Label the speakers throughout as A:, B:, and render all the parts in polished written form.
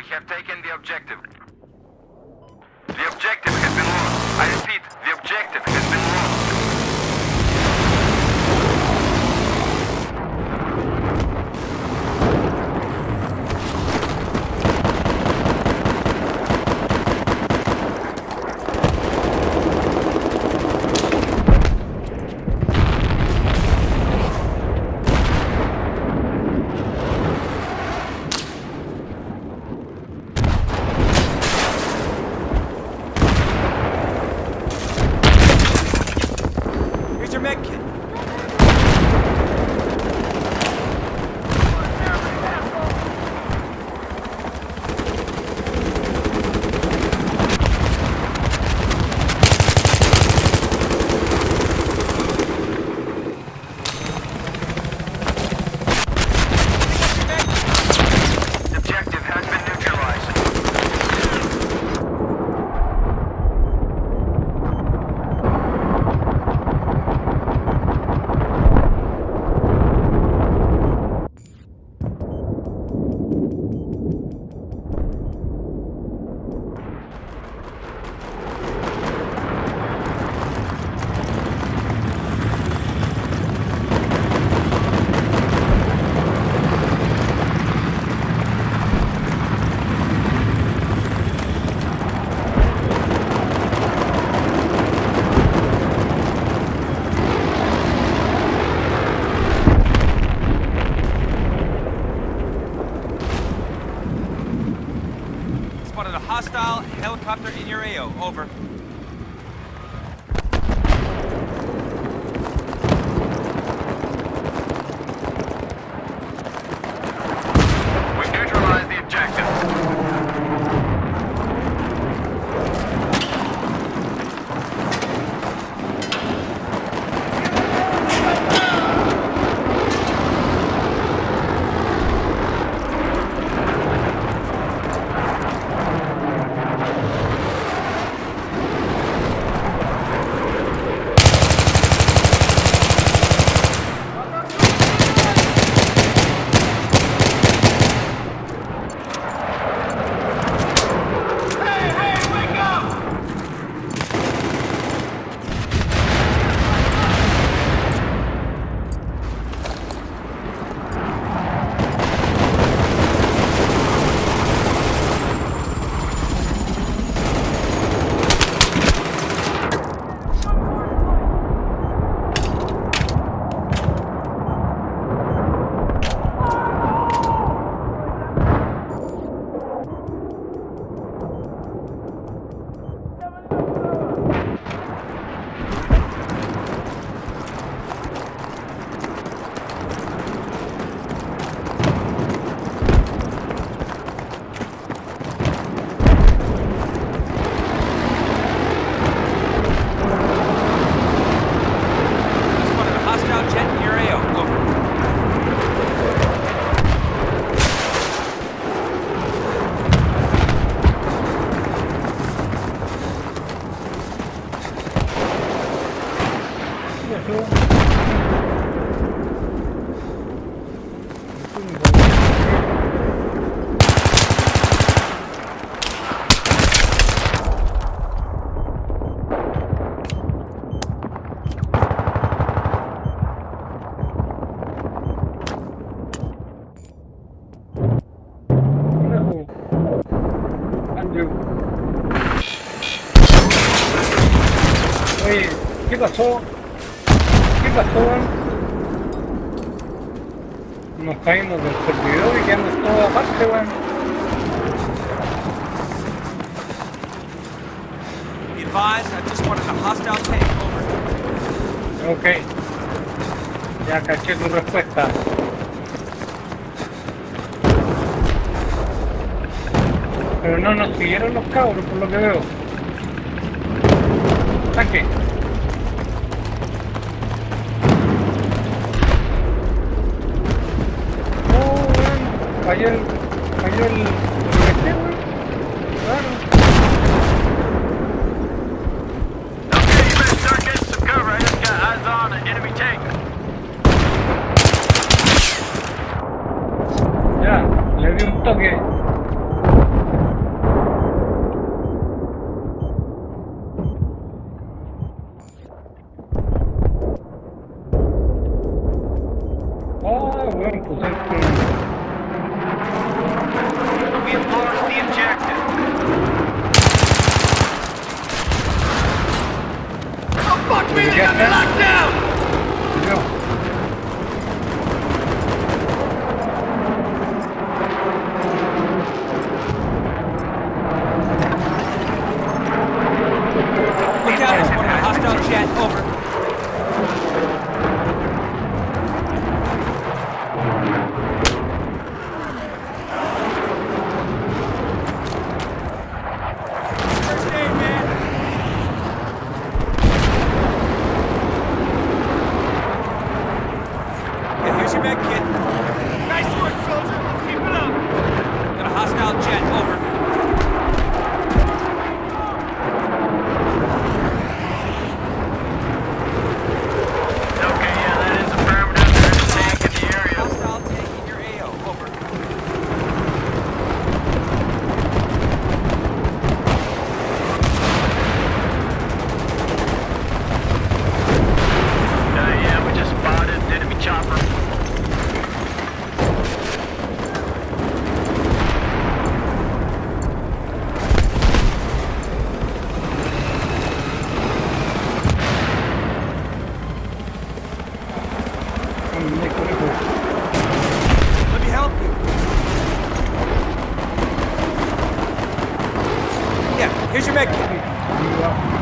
A: have taken the objective. The objective has been lost. I repeat, the objective has been lost.
B: Hostile helicopter in your AO. Over.
A: We've neutralized the objective.
C: Oye, ¿qué pasó? ¿Qué pasó? Nos caímos del servidor y quedamos todos aparte, weón.
B: Be advised, I just wanted a hostile tank. Over.
C: Ok. Ya caché tu respuesta. Pero no nos siguieron los cabros, por lo que veo. Tanque. Oh, weón. Falló el RT, weón. Claro.
A: Okay, you better start getting some cover. I just got eyes on an enemy tank.
C: Ya, le di un toque.
B: jet, over. First aid, man. Yeah, here's your med kit. Nice work, soldier. Let's keep it up. Got a hostile jet, over.
A: Okay, yeah, that is affirmative. There's a tank in the area.
B: Hostile tank in your AO, over.
A: Yeah, we just spotted enemy chopper.
C: Nick, what is it?
B: Let me help you. Yeah, here's your med kit.
C: You up?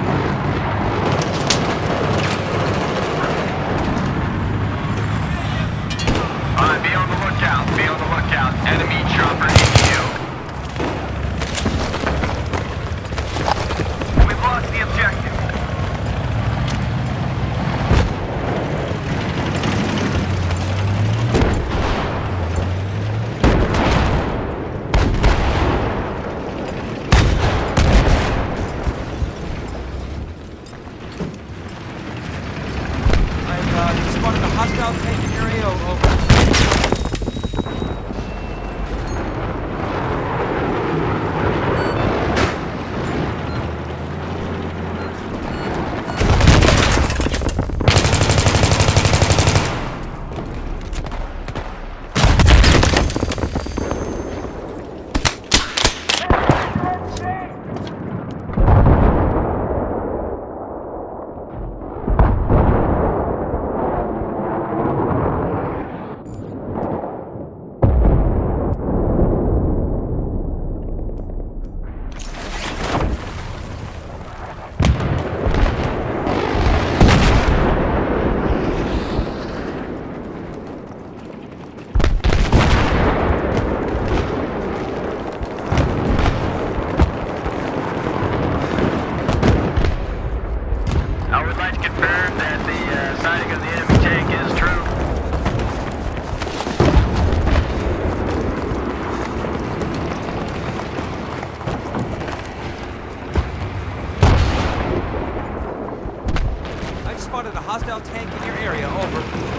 A: Be on the lookout. Be on the lookout. Enemy chopper HQ. We've lost the objective.
B: I've just spotted a hostile tank in your AO, over.
A: I would like to confirm that the sighting of the enemy tank is true.
B: I just spotted a hostile tank in your area, over.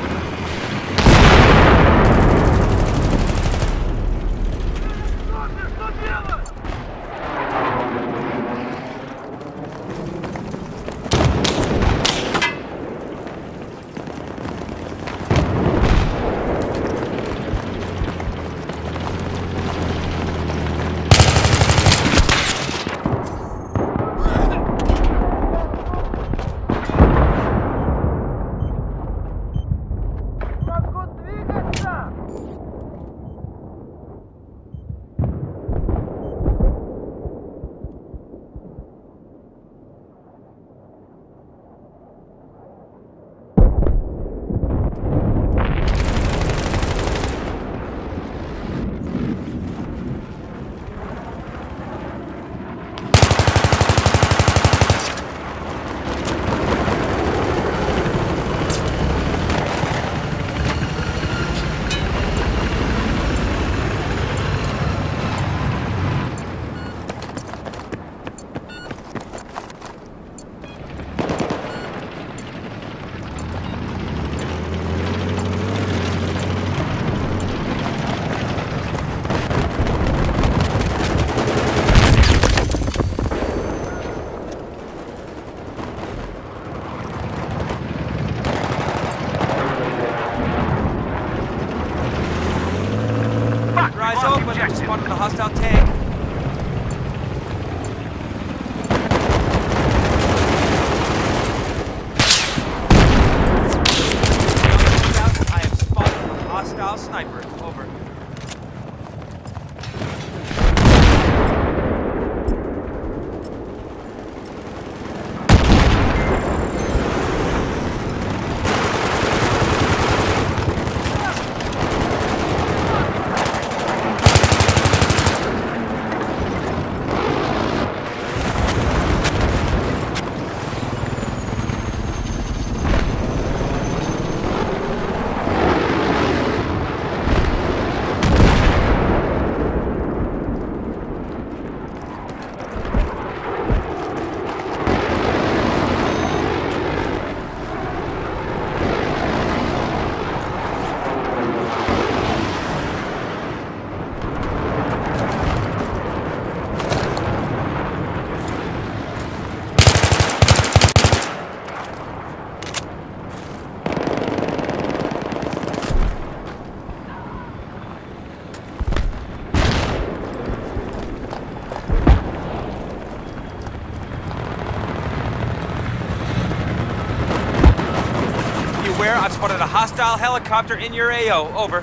B: Square, I've spotted a hostile helicopter in your AO. Over.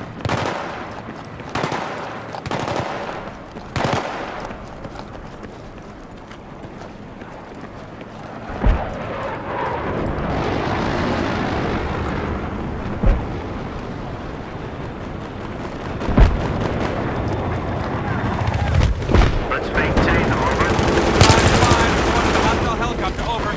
A: Let's maintain, over.
B: Fine, I've spotted a hostile helicopter. Over.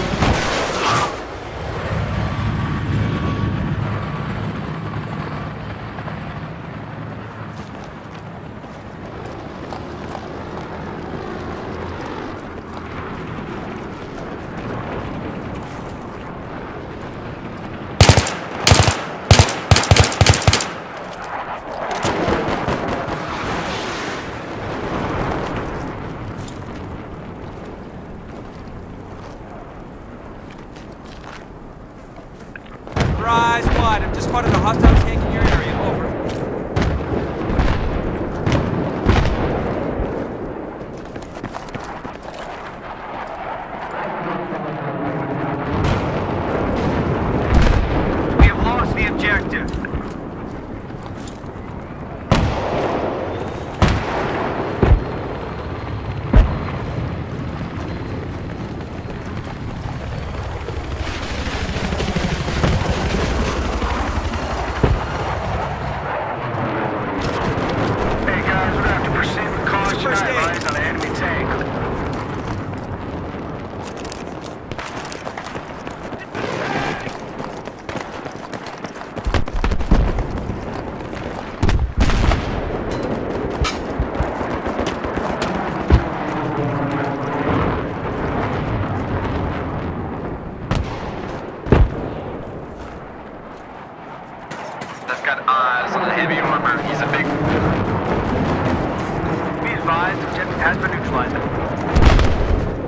B: Rise wide. I've just spotted a hostile tank in your area. Over.
A: We have lost the objective. Hey guys, we're gonna have to proceed with caution.
B: First aid.
A: Eyes on an enemy tank. That's got eyes on the heavy armor. He's a big... Be advised, objective has been neutralized.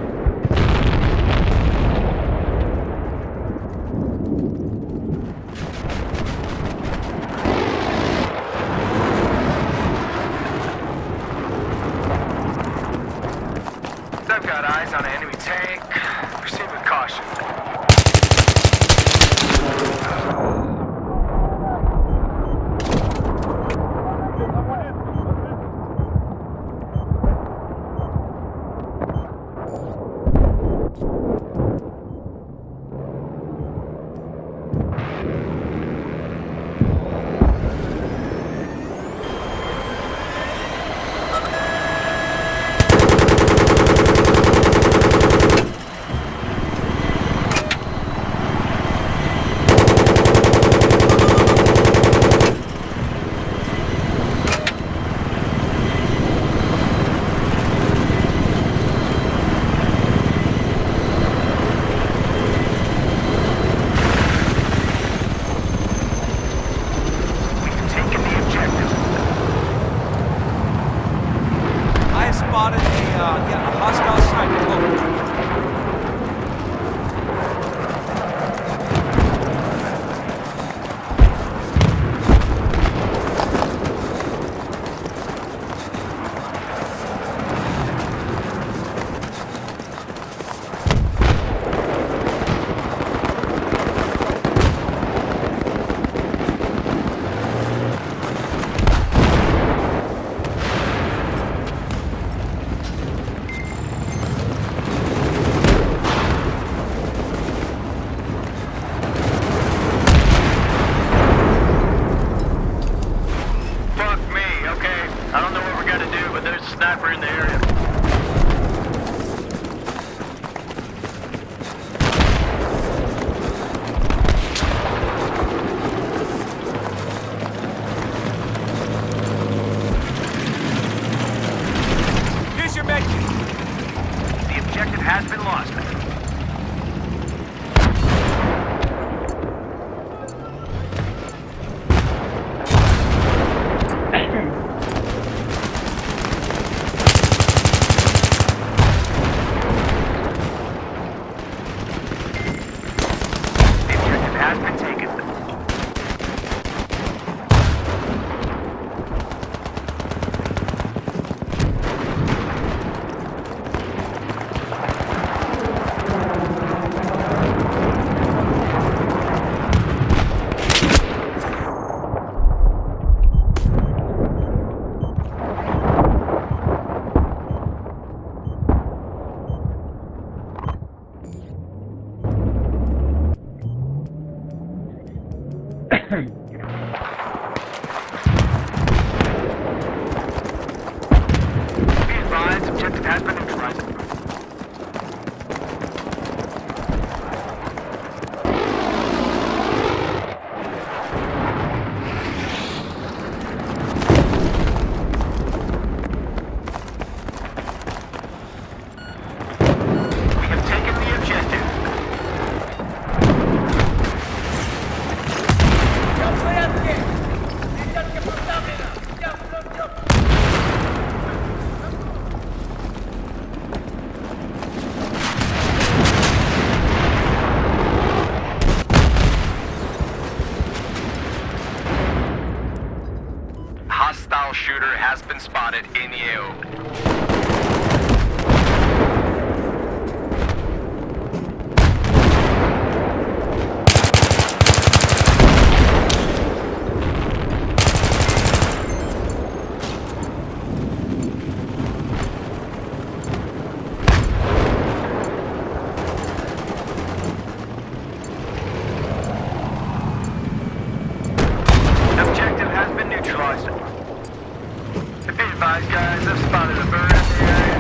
A: I've got eyes on an enemy tank. Proceed with caution. We've taken the objective.
B: I have spotted a hostile sniper. Over.
A: Fuck me, okay. I don't know what we're gonna do, but there's a sniper in the area.
B: Here's your medkit.
A: The objective has been lost. The objective has been taken. Be advised, objective has been neutralized. We have taken the objective. Hostile shooter has been spotted in the AO. Objective has been neutralized. Be advised, guys, I've spotted a bird in the area.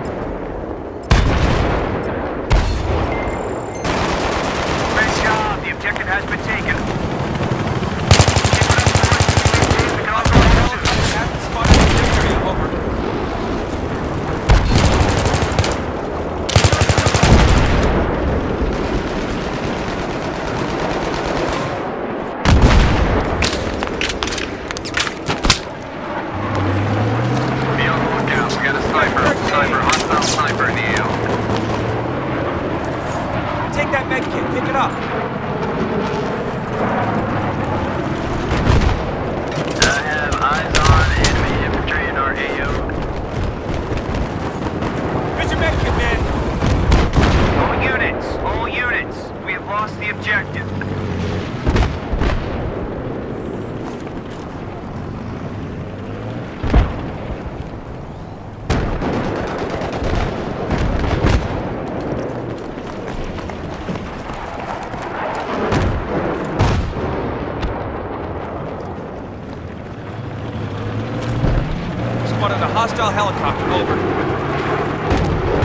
A: Great job, the objective has been taken. Keep it up, boys. We can also hold soon.
B: Spotted in this area, over.
A: Be on the lookout, we got a sniper, hostile sniper in the AO.
B: Take that med kit, pick it up.
A: I have eyes on enemy infantry in our AO.
B: Where's your med kit, man?
A: All units, we have lost the objective.
B: Spotted a hostile helicopter, over.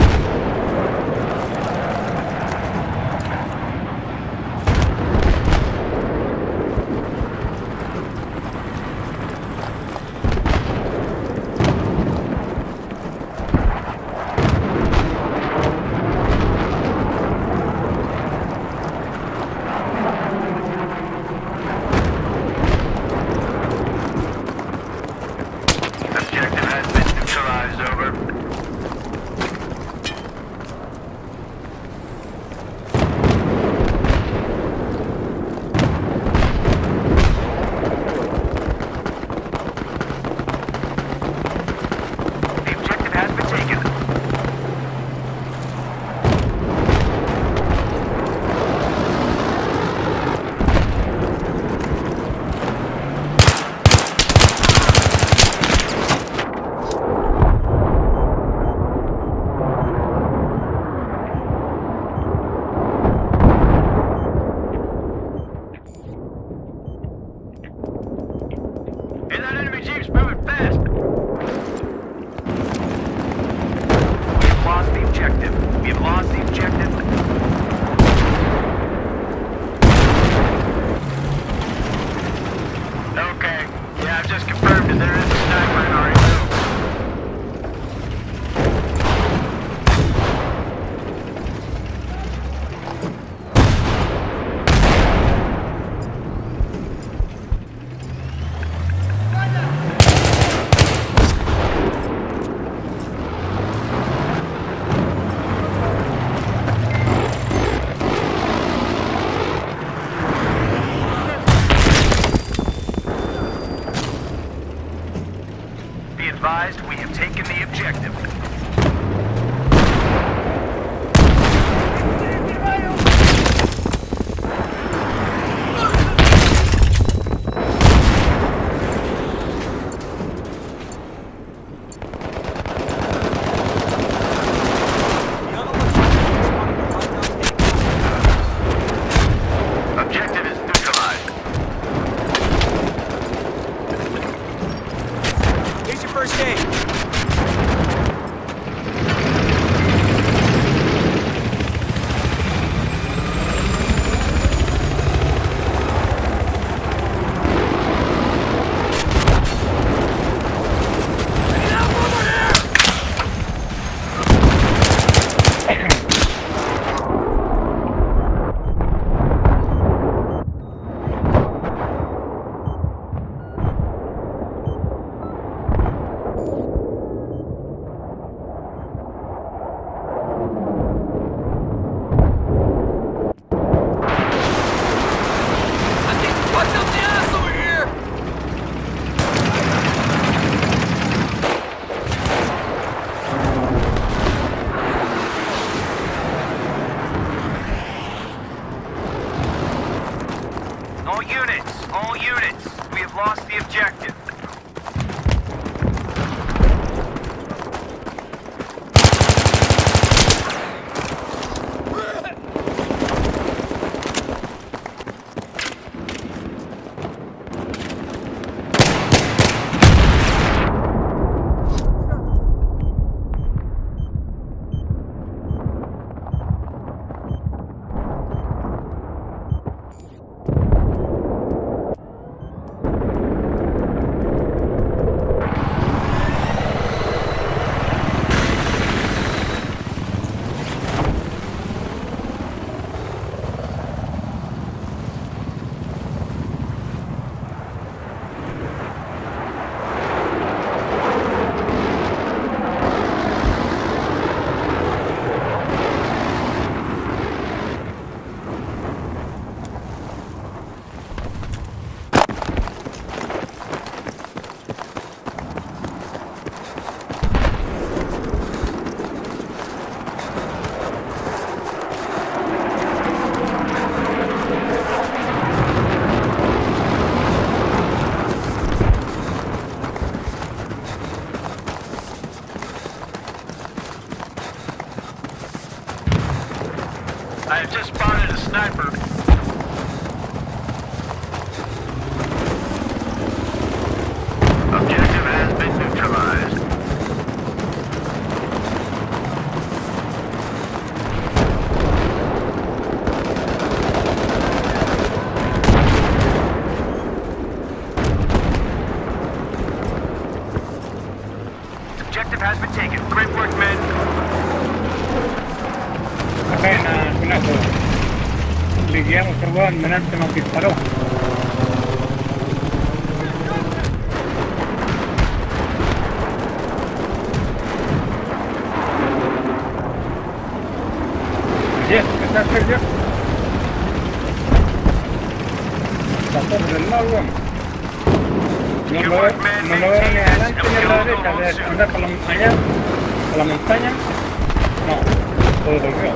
A: Objective has been neutralized, over. The objective has been taken. Hey, that enemy jeep's moving fast. We have lost the objective. We have lost the objective. Okay. Yeah, I've just confirmed that there is a sniper in our AO. Be advised, we have taken the objective. Objective is neutralized. I have just spotted a sniper. Objective has been neutralized. Objective has been taken. Great work, men.
C: Acá en alguna cosa. Le guiamos el weón, delante nos disparó. Yes, ¿qué tal, Sergio? Pasó por el lado, weón. No lo veo ni adelante ni a la derecha, de andar por la montaña, por la montaña. No, todo lo veo.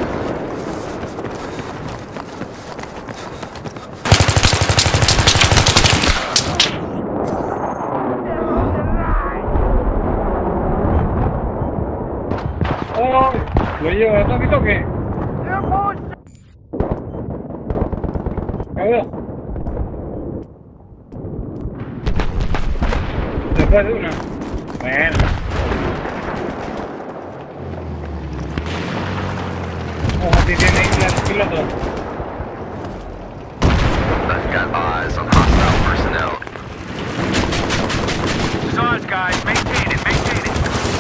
C: ¡Oh! Lo llevo a toque, toque. A ver. Después de una. Bueno. Ojo, si tiene isla el piloto.
A: I've got eyes on hostile personnel. Zaz, guys, maintain it, maintain it.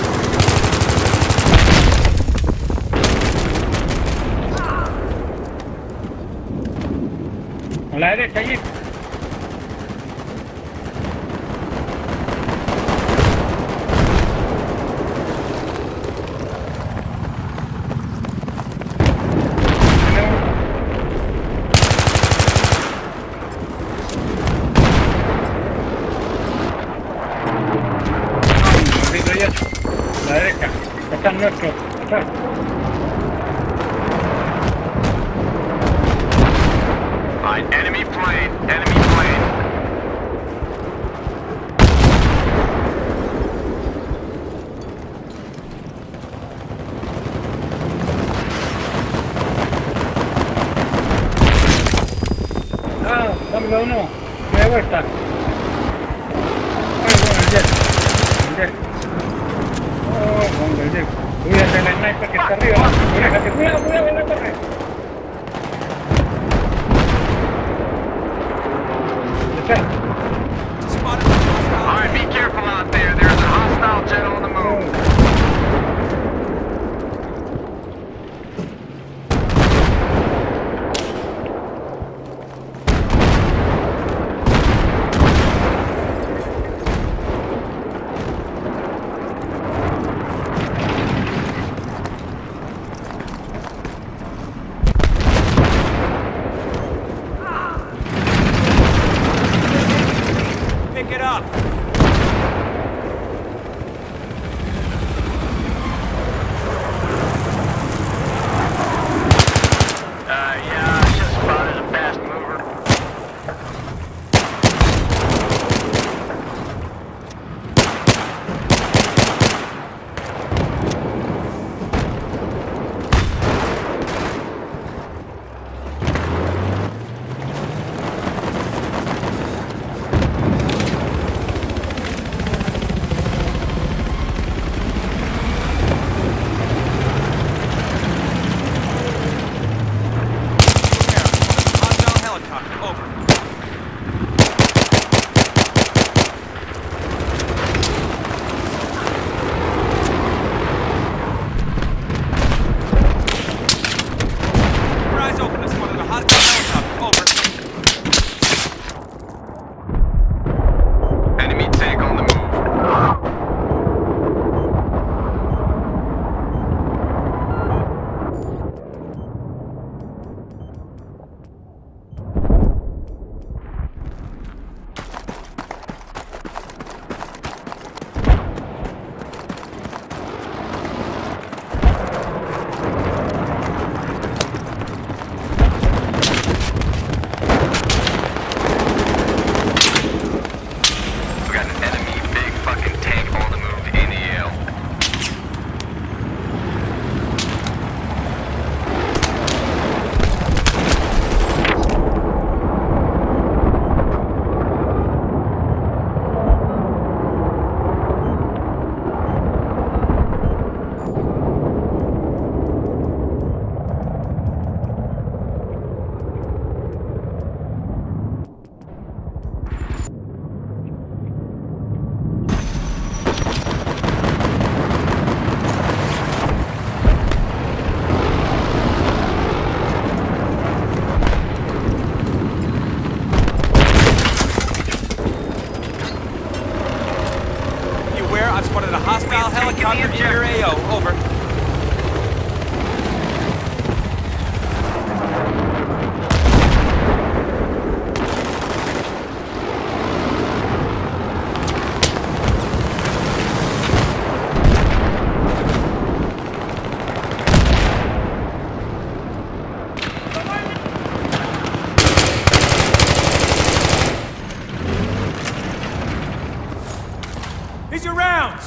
C: A la derecha, allí. La derecha, están nuestros, atrás.
A: Enemy plane, enemy plane.
C: Ah, dámelo uno, me da vuelta. Ay, bueno, el jet. Oh, bueno, el jet. Cuídate del sniper que está arriba. Cuidado, en la torre.
B: Spotted the hostile.
A: Alright, be careful out there. There's a hostile jet on the move.
B: Pick it up.
A: Yeah, I just spotted a fast mover.
B: Chopper in your AO, over. Here's your rounds!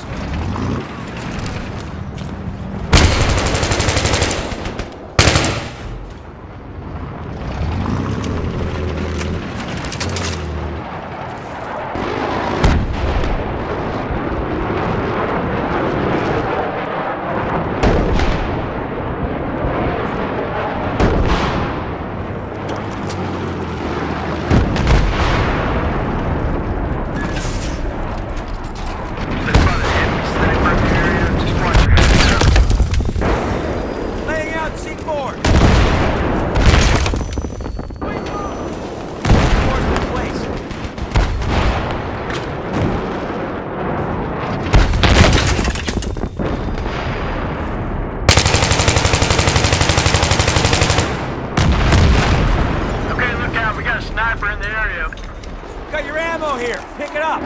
B: Got your ammo here. Pick it up.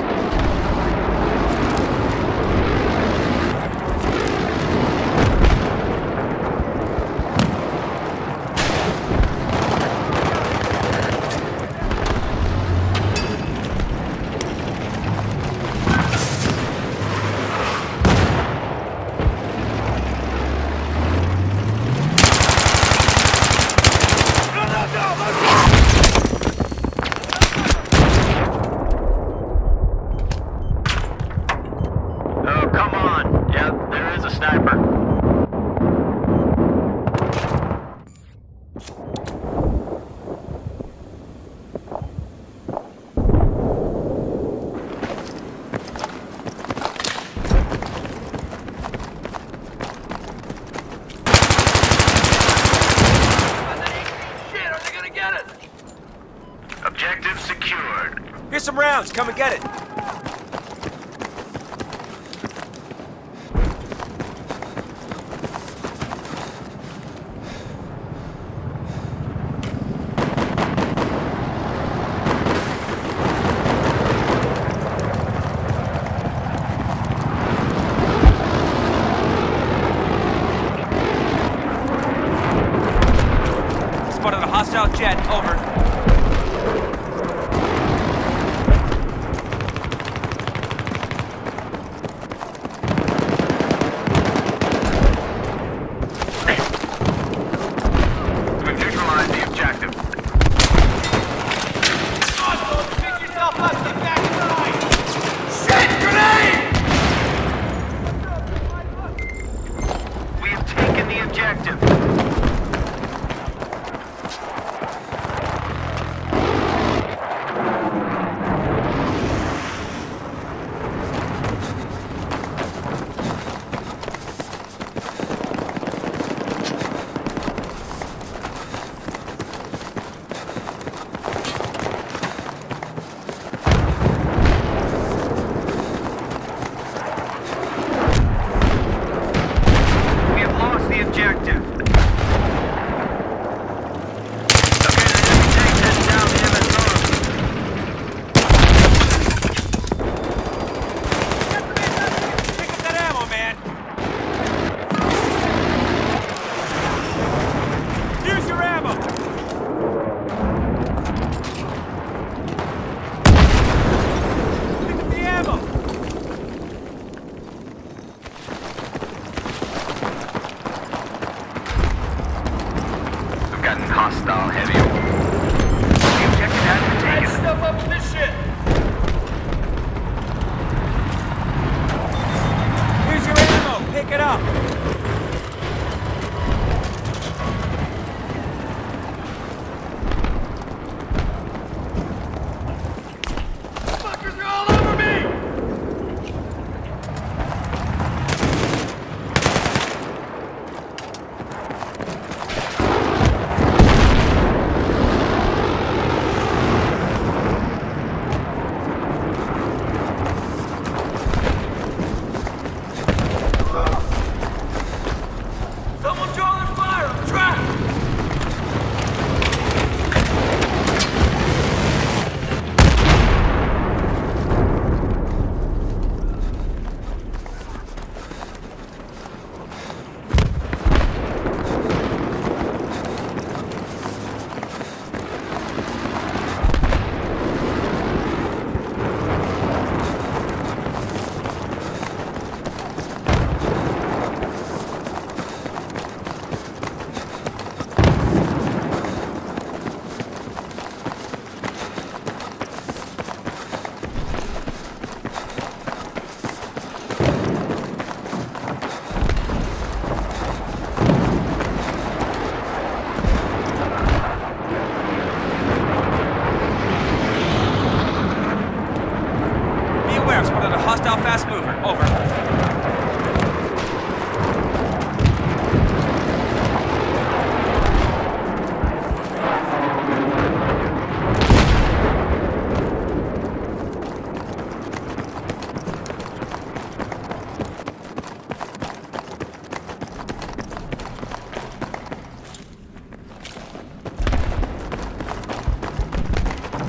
A: Objective secured.
B: Here's some rounds. Come and get it. Spotted a hostile jet. Over.
A: Hostile heavy. The objective has been taken.
B: Stuff up in this shit. Here's your ammo. Pick it up. Fuckers are all over me.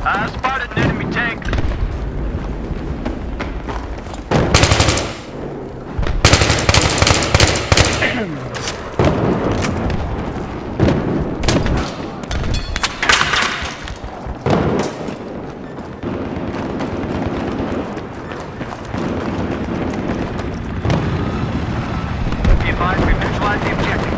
A: Spotted an enemy tank. Be advised, we've neutralized the objective.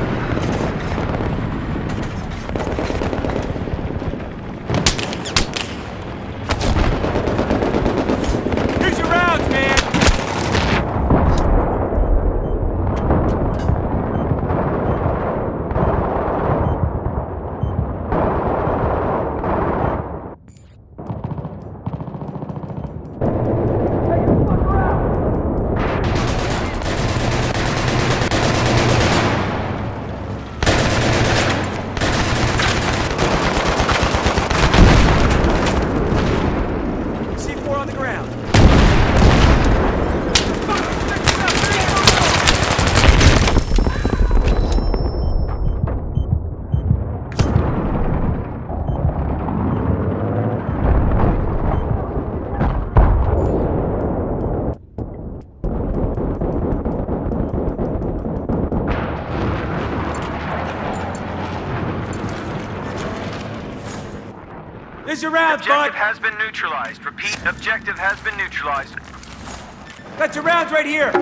B: Here's your rounds, man! C4 on the ground. Here's your rounds, bud.
A: Objective has been neutralized. Repeat, objective has been neutralized.
B: Got your rounds right here.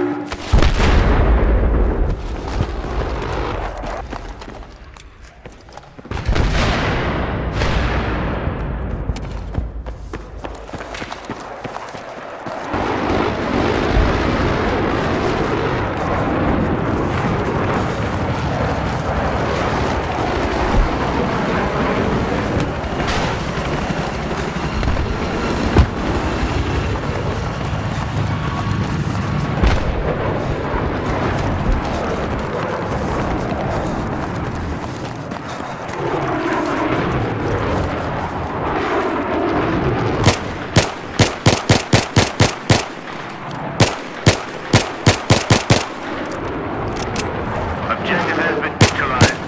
A: Objective has been neutralized.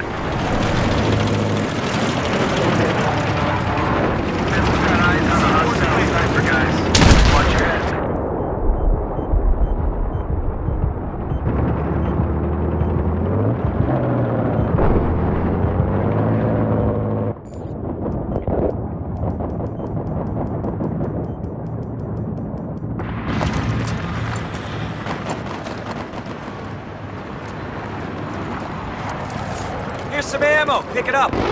A: Got eyes on the hostile sniper, guys. Watch your head.
B: Here's some ammo. Pick it up.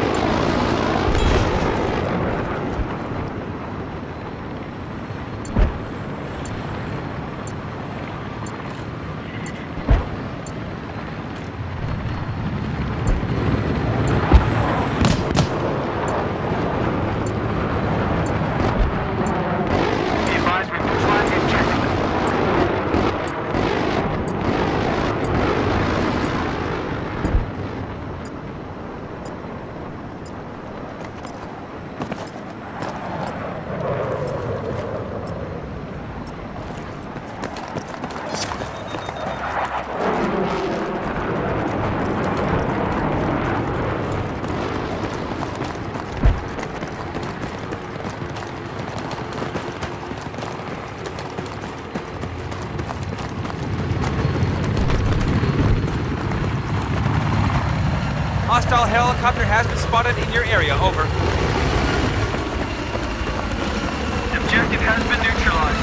A: Be advised, we've neutralized the objective.
B: Hostile helicopter has been spotted in your area. Over.
A: Objective has been neutralized.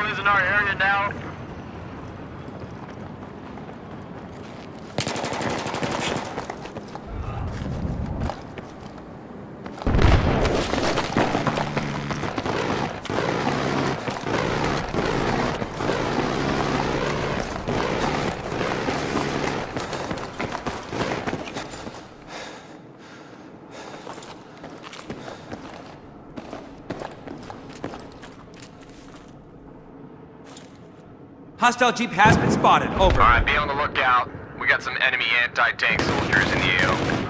A: hostiles in our area now.
B: Hostile jeep has been spotted. Over.
A: Alright, be on the lookout. We got some enemy anti-tank soldiers in the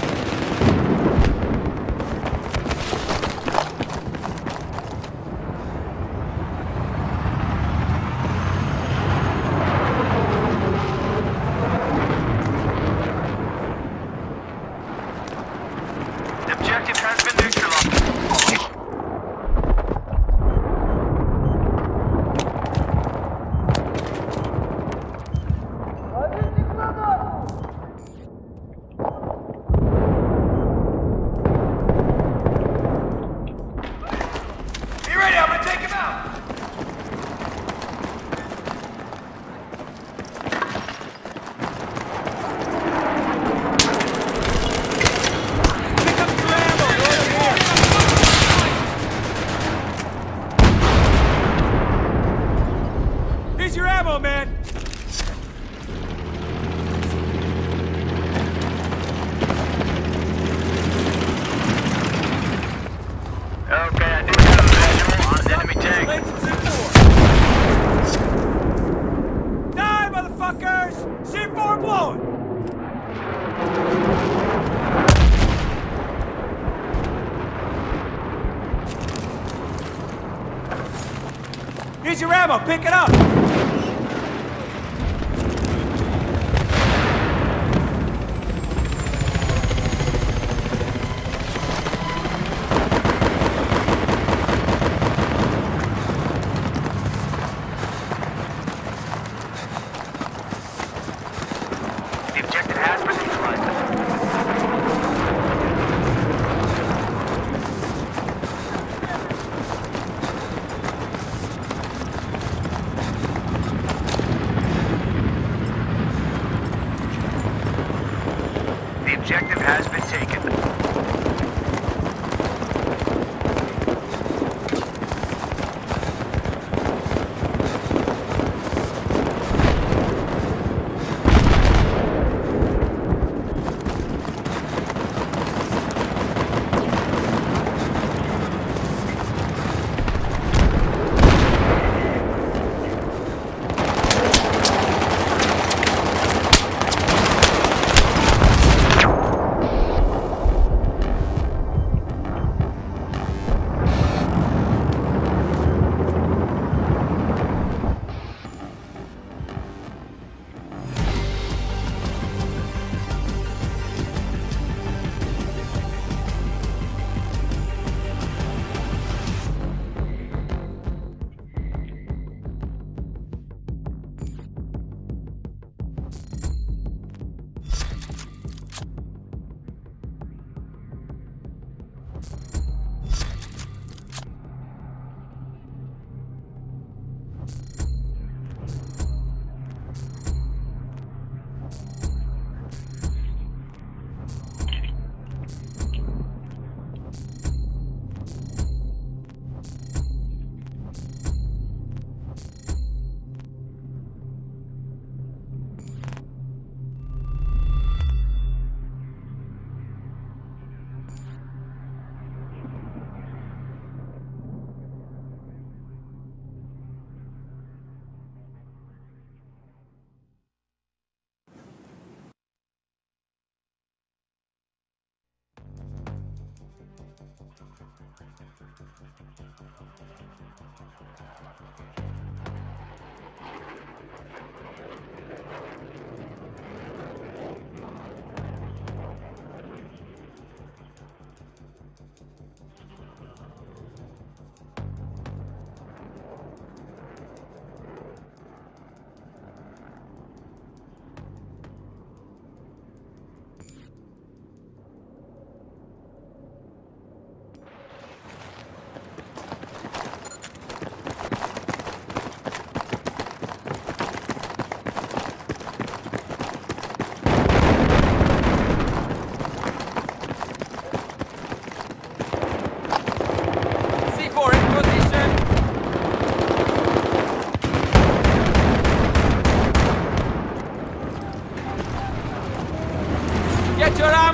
A: The objective has been neutralized.
B: Be ready, I'm gonna take him out! Pick up your ammo, over here! Here's your ammo, man!
A: Okay, I do have a visual on an enemy tank.
B: Die, motherfuckers! C4 blowing! Here's your ammo, pick it up!
A: The objective has been neutralized.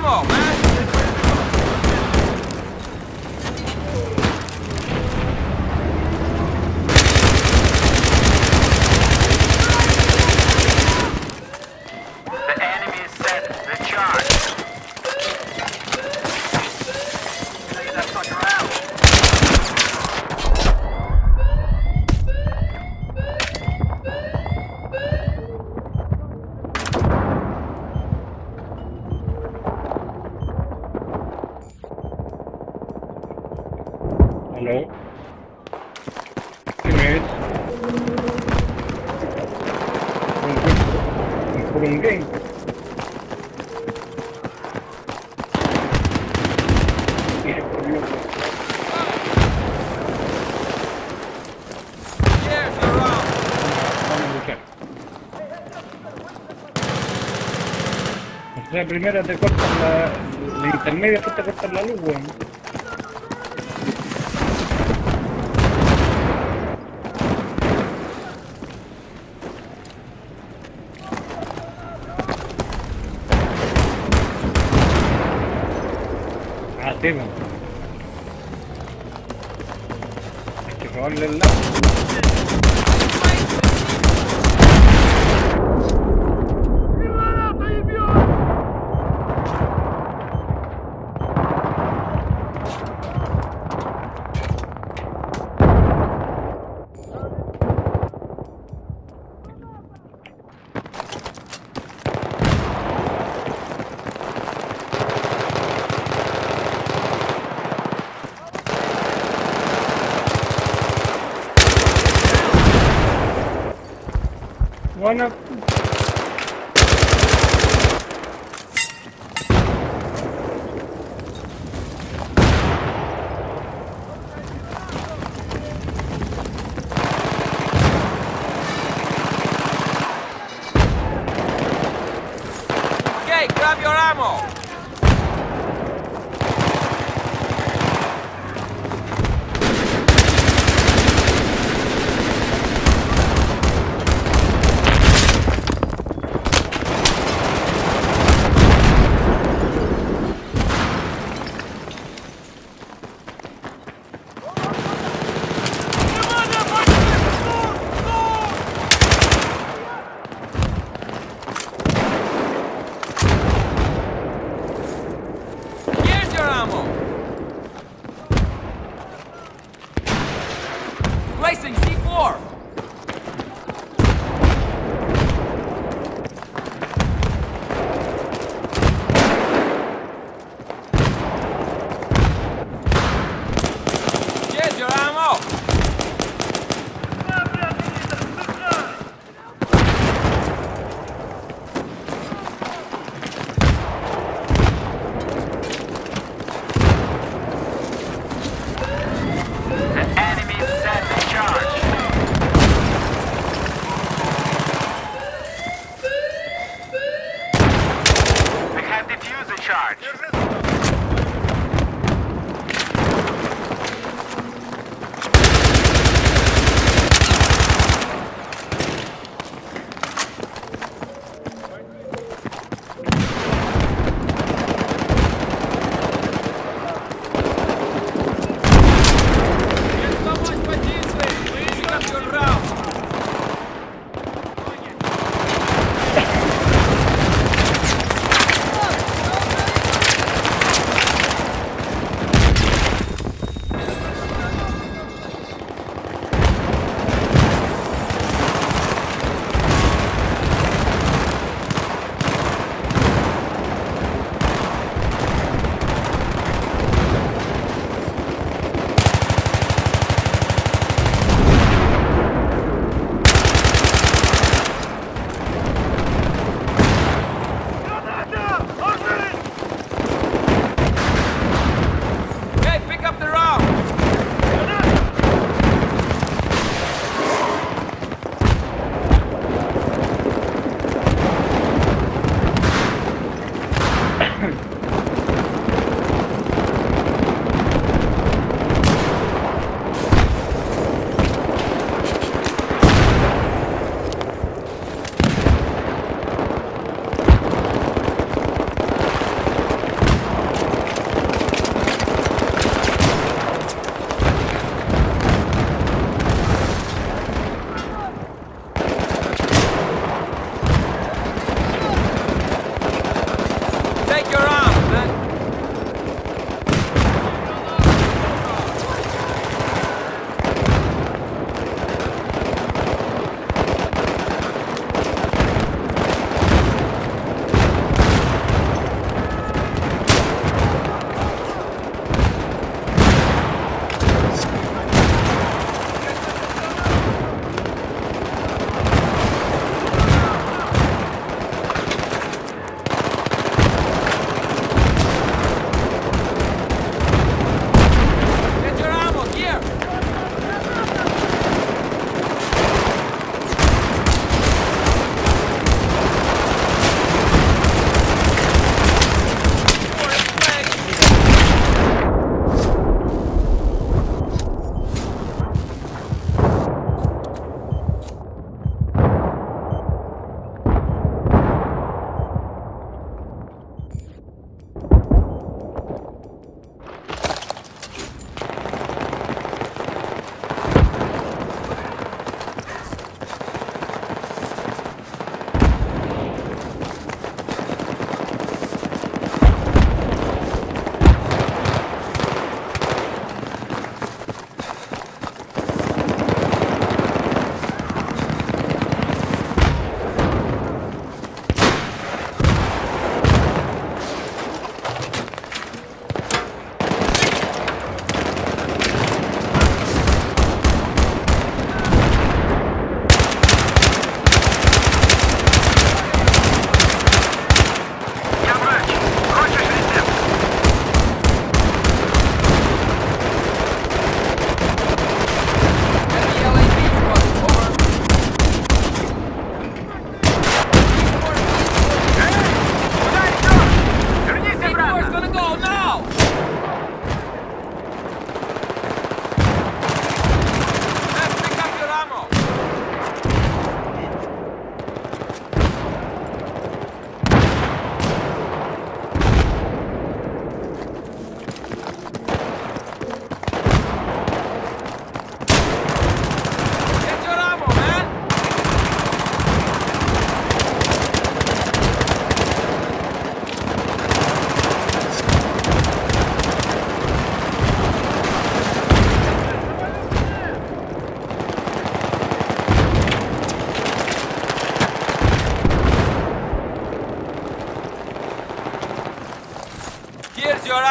B: ammo, man!
A: The enemy is set. Recharge. Take that fucker out.
C: Hello? Teammates? For un game.
B: Yes, you're out!
C: Vamos a luchar. O sea, primero te cortan la intermedia, después te cortan la luz, weón. Ah, sí, weón. Hay que robarle el lado. Bueno.
B: Okay, grab your ammo!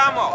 B: Ammo!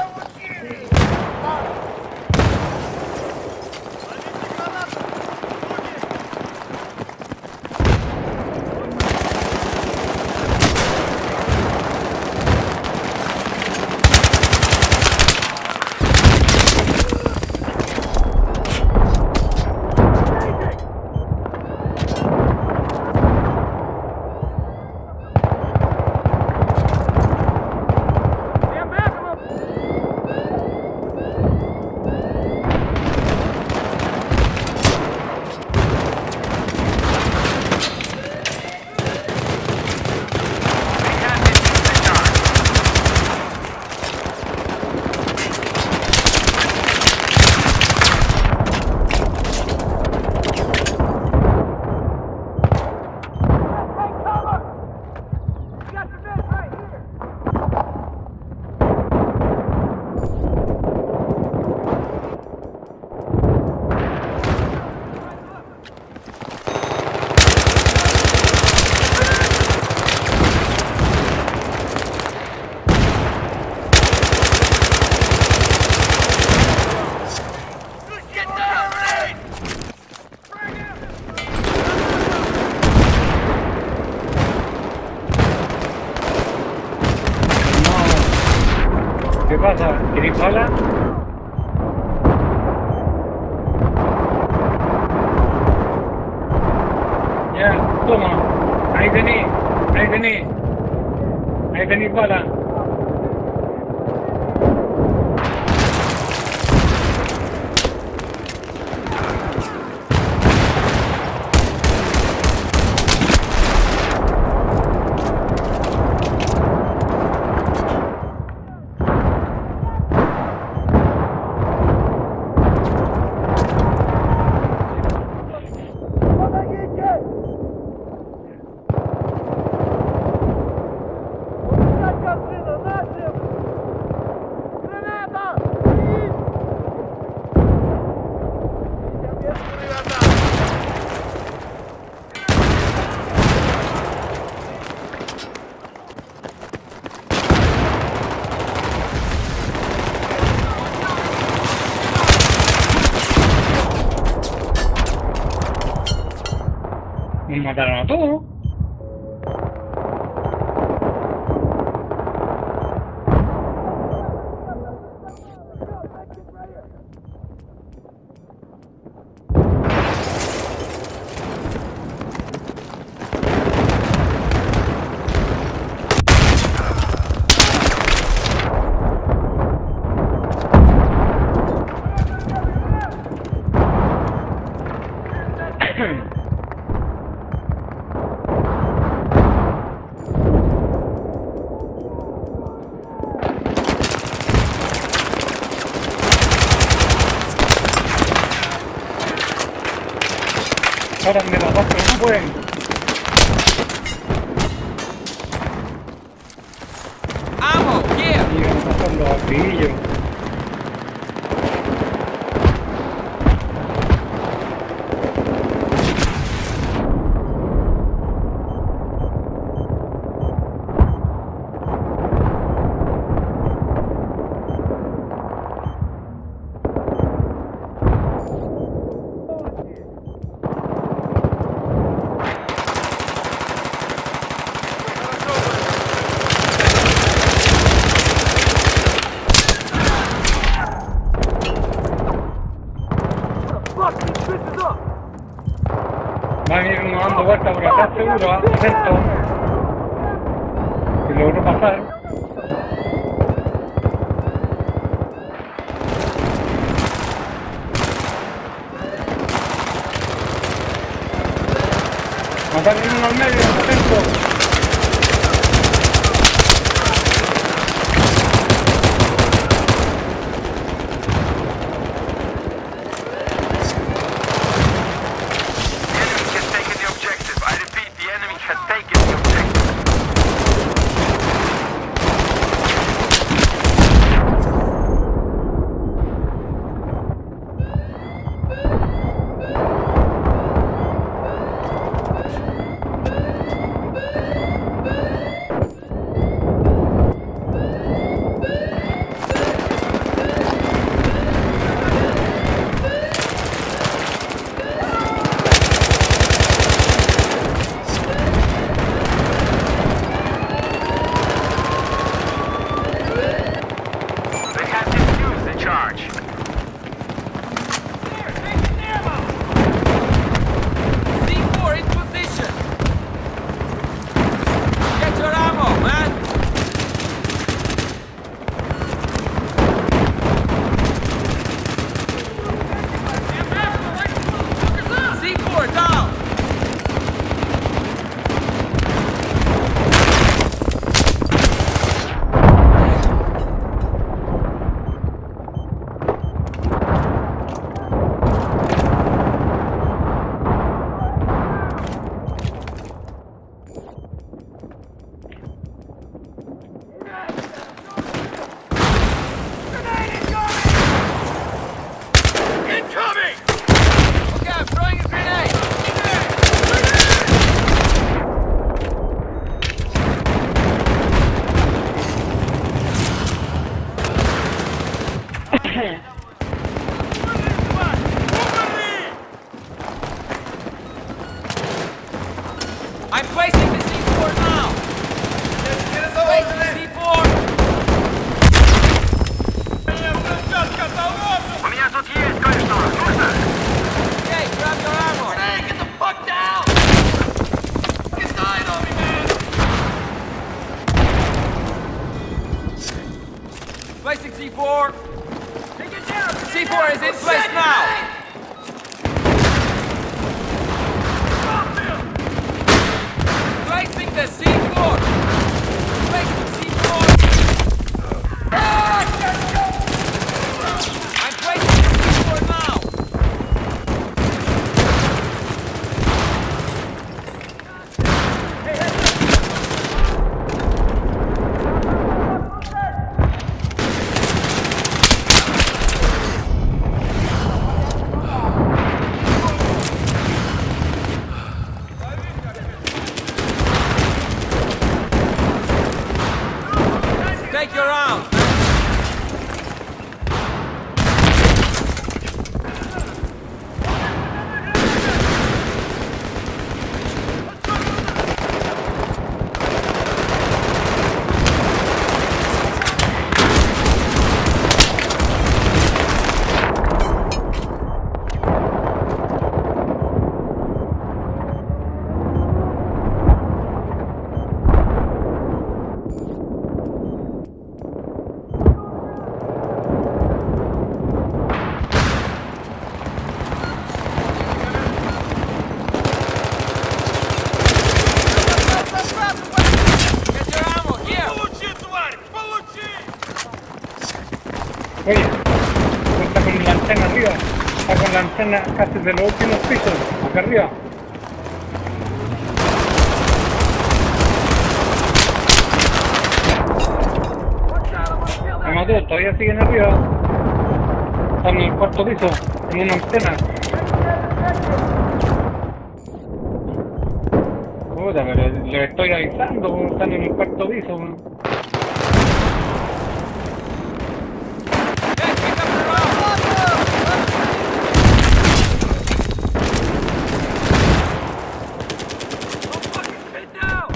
C: ¿Qué pasa? ¿Queréis bala? Ya, toma. Ahí tenéis. Ahí tenéis. Ahí tenéis bala. Nos mataron a todos. Ahora me las dos, pero no pueden.
B: Ammo! Yeah!
C: Y vamos a hacer los grillos. Van a ir uno dando vueltas por acá seguro, atento. Si logro pasar. Matar uno al medio, atento.
B: I'm placing the C4 now! Placing the C4!
A: У меня тут есть кое-что. Нужно?
B: Okay, grab your ammo!
D: Hey, get the fuck down! He's dying on me, man!
B: Placing C4! C4 is in place now! Placing the C4! Placing C4! I'm placing the C4 now! Take your round! Get your ammo here!
C: Oye, está con la antena arriba. Está con la antena casi de los últimos pisos. Acá arriba. Me mató, todavía siguen arriba. Están en el cuarto piso, en una antena. Puta, pero les estoy avisando, están en el cuarto piso.
B: Hey, pick up the round! Don't fucking sit down!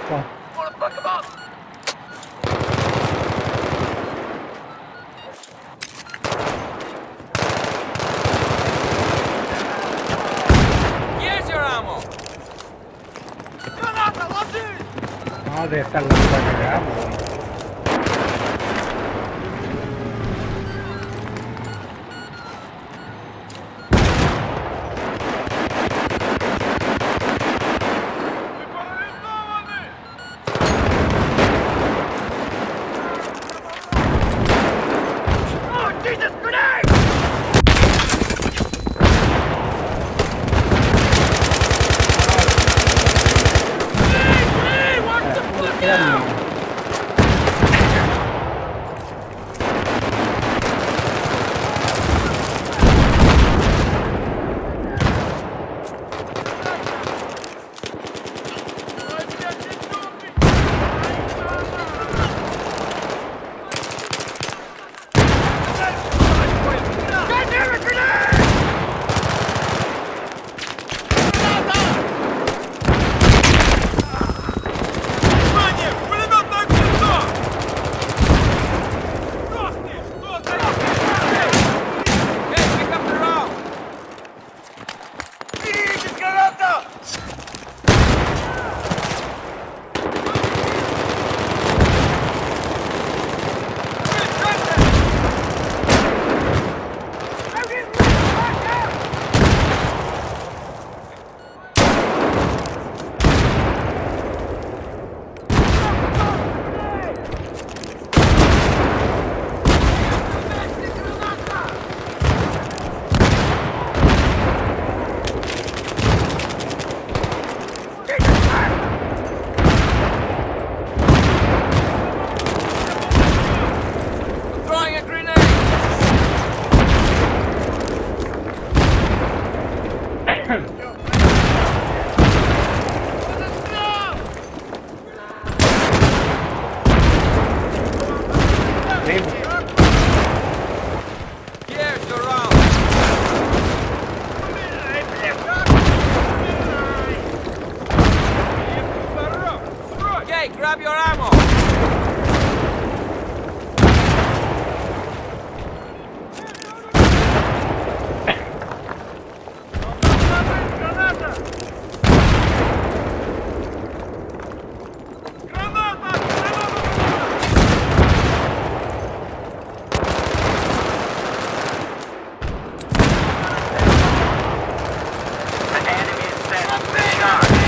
C: Wow.
D: Wanna fuck him up?
B: Here's your ammo.
D: Granata, lassù!
C: No, debe estar la puta que veamos.
D: Oh, Jesus, grenade! Hey, watch the fuck out!
B: Hey, pick up the round. Throwing a grenade. Here's your round. Okay, grab your ammo.
A: The enemy is set. Good shot.